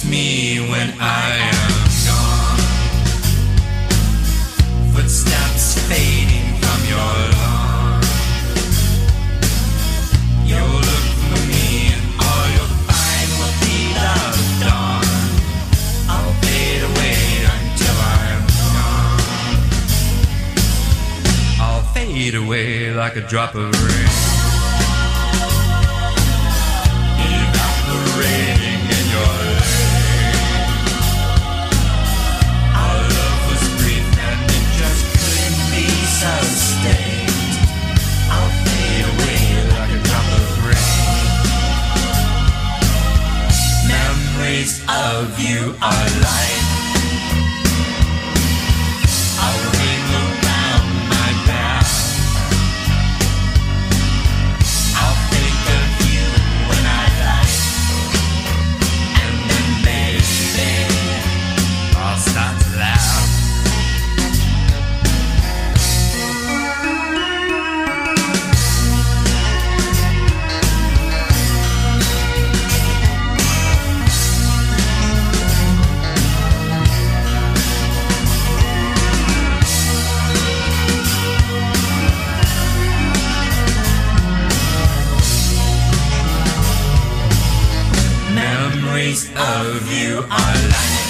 miss me when I am gone. Footsteps fading from your lawn. You'll look for me and all you'll find will be the dawn. I'll fade away until I'm gone. I'll fade away like a drop of rain, evaporating in your lane. Our love was brief and it just couldn't be sustained. I'll fade away like a drop of rain. Memories of you are light. I'll ring around my back. I'll think of you when I lie, and then baby, I'll start to laugh. Memories of you are like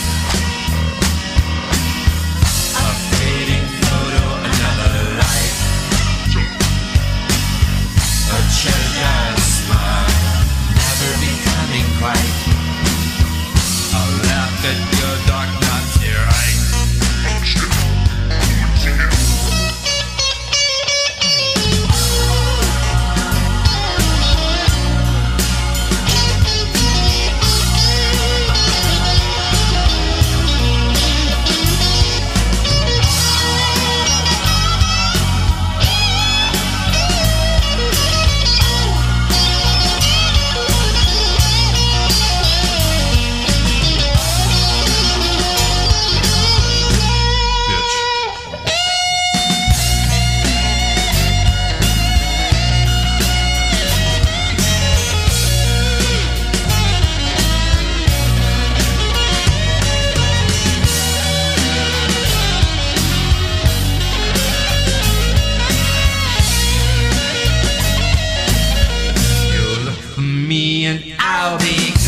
a fading photo, another life, a treasure smile, never becoming quite. I'll laugh at your dark knots here, me and I'll be